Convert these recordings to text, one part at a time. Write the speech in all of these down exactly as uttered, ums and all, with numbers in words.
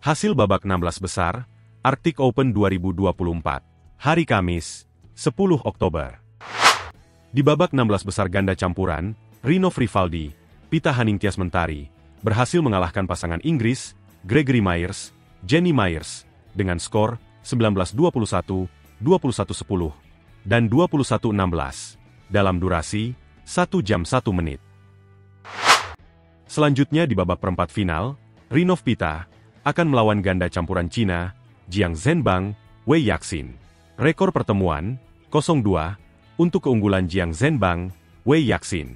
Hasil babak enam belas besar, Arctic Open dua ribu dua puluh empat. Hari Kamis, sepuluh Oktober. Di babak enam belas besar ganda campuran, Rinov Rivaldi, Pita Haningtyas Mentari, berhasil mengalahkan pasangan Inggris, Gregory Myers, Jenny Myers, dengan skor sembilan belas dua puluh satu, dua puluh satu sepuluh, dan dua puluh satu enam belas, dalam durasi satu jam satu menit. Selanjutnya di babak perempat final, Rinov Pita akan melawan ganda campuran Cina, Jiang Zhenbang, Wei Yaxin. Rekor pertemuan, nol dua, untuk keunggulan Jiang Zhenbang, Wei Yaxin.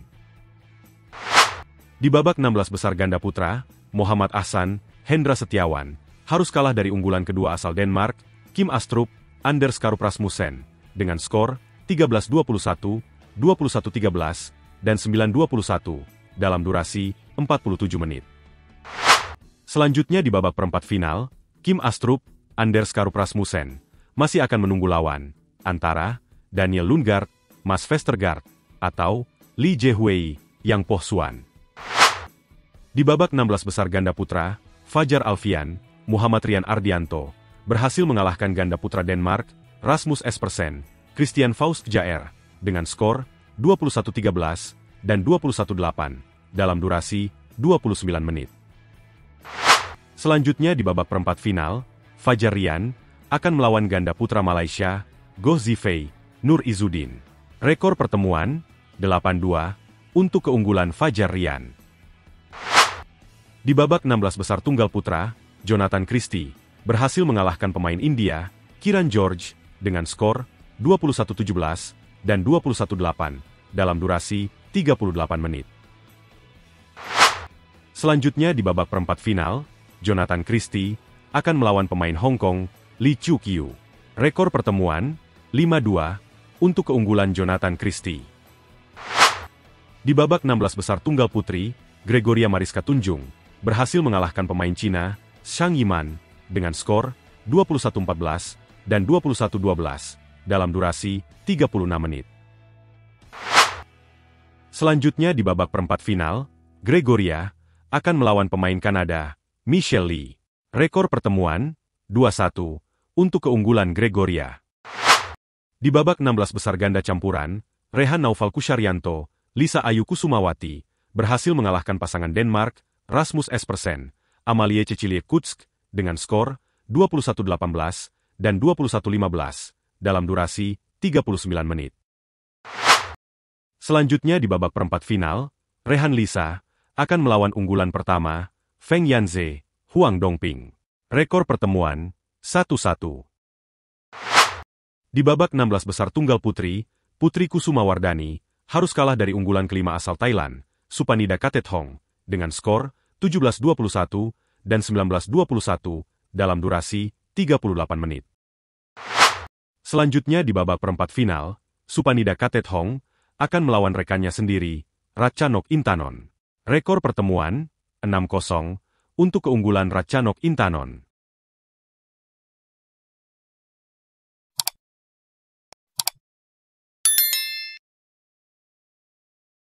Di babak enam belas besar ganda putra, Muhammad Ahsan, Hendra Setiawan, harus kalah dari unggulan kedua asal Denmark, Kim Astrup, Anders Karup Rasmussen, dengan skor tiga belas dua puluh satu, dua puluh satu tiga belas, dan sembilan dua puluh satu, dalam durasi empat puluh tujuh menit. Selanjutnya di babak perempat final, Kim Astrup, Anders Karup Rasmussen, masih akan menunggu lawan, antara Daniel Lundgaard, Mas Vestergaard, atau Li Jiehui, Yang Po Xuan. Di babak enam belas besar ganda putra, Fajar Alfian, Muhammad Rian Ardianto, berhasil mengalahkan ganda putra Denmark, Rasmus Espersen, Christian Faust Jaer, dengan skor dua puluh satu tiga belas dan dua puluh satu delapan, dalam durasi dua puluh sembilan menit. Selanjutnya di babak perempat final, Fajar Rian akan melawan ganda putra Malaysia, Goh Zifei, Nur Izzuddin. Rekor pertemuan, delapan dua, untuk keunggulan Fajar Rian. Di babak enam belas besar tunggal putra, Jonathan Christie berhasil mengalahkan pemain India, Kiran George, dengan skor dua puluh satu tujuh belas dan dua puluh satu delapan, dalam durasi tiga puluh delapan menit. Selanjutnya di babak perempat final, Jonathan Christie akan melawan pemain Hong Kong, Lee Chu Kiu. Rekor pertemuan, lima dua, untuk keunggulan Jonathan Christie. Di babak enam belas besar tunggal putri, Gregoria Mariska Tunjung berhasil mengalahkan pemain Cina, Zhang Yiman, dengan skor dua puluh satu empat belas dan dua puluh satu dua belas, dalam durasi tiga puluh enam menit. Selanjutnya di babak perempat final, Gregoria akan melawan pemain Kanada, Michelle Lee. Rekor pertemuan, dua satu, untuk keunggulan Gregoria. Di babak enam belas besar ganda campuran, Rehan Naufal Kusharyanto, Lisa Ayu Kusumawati, berhasil mengalahkan pasangan Denmark, Rasmus Espersen, Amalie Cecilie Kutsk, dengan skor dua puluh satu delapan belas dan dua puluh satu lima belas, dalam durasi tiga puluh sembilan menit. Selanjutnya di babak perempat final, Rehan Lisa akan melawan unggulan pertama, Feng Yanze, Huang Dongping. Rekor pertemuan, satu satu. Di babak enam belas besar tunggal putri, Putri Kusumawardhani harus kalah dari unggulan kelima asal Thailand, Supanida Kathethong, dengan skor tujuh belas dua puluh satu dan sembilan belas dua puluh satu, dalam durasi tiga puluh delapan menit. Selanjutnya di babak perempat final, Supanida Kathethong akan melawan rekannya sendiri, Ratchanok Intanon. Rekor pertemuan, enam kosong, untuk keunggulan Ratchanok Intanon.